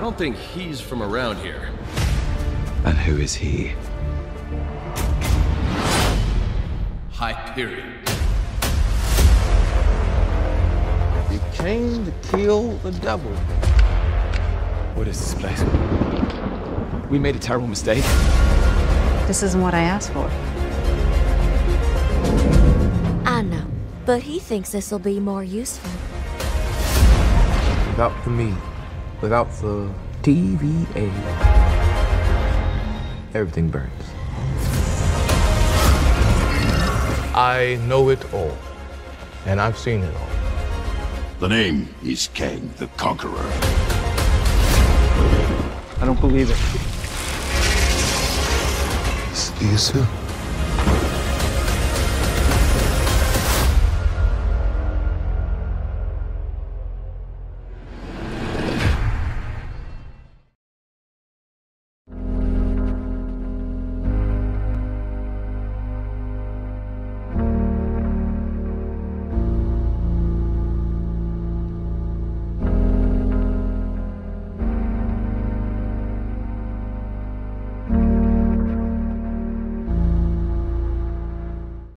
don't think he's from around here. And who is he? Hyperion. You came to kill the devil. What is this place? We made a terrible mistake. This isn't what I asked for. I know, but he thinks this'll be more useful. Without the meat, without the TVA, everything burns. I know it all, and I've seen it all. The name is Kang the Conqueror. I don't believe it. This is